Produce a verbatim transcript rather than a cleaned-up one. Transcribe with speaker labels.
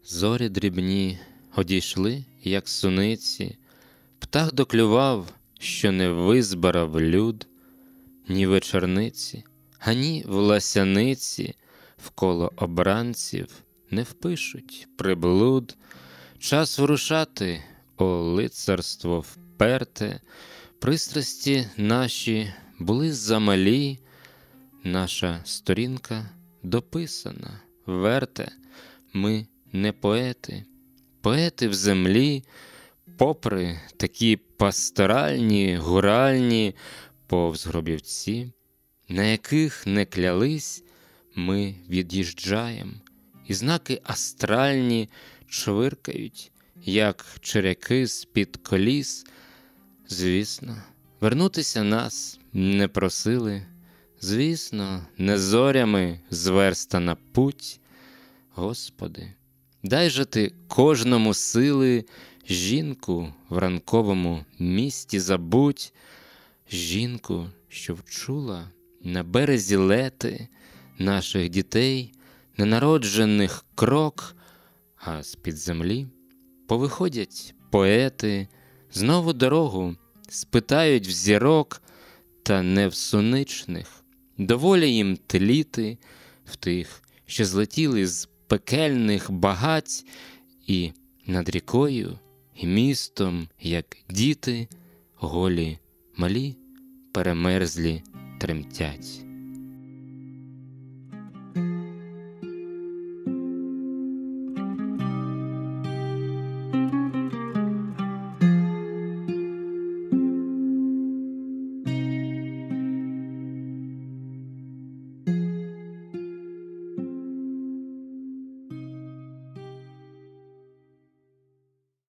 Speaker 1: Зорі дрібні одійшли, як суниці, птах доклював, що не визбирав люд, ні вечорниці, ані в ласяниці вколо обранців не впишуть приблуд. Час вирушати, о лицарство вперте, пристрасті наші були замалі, наша сторінка дописана, верте, ми не поети, поети в землі, попри такі пасторальні, гуральні повз гробівці, на яких не клялись, ми від'їжджаєм, і знаки астральні чвиркають, як черяки з-під коліс. Звісно, вернутися нас не просили, звісно, не зорями зверстана путь. Господи, дай же Ти кожному сили, жінку в ранковому місті забудь, жінку, що вчула на березі лети наших дітей, ненароджених крок, а з-під землі повиходять поети, знову дорогу спитають в зірок, та не в суничних, доволі їм тліти в тих, що злетіли з пекельних багать, і над рікою і містом, як діти, голі, малі, перемерзлі тремтять.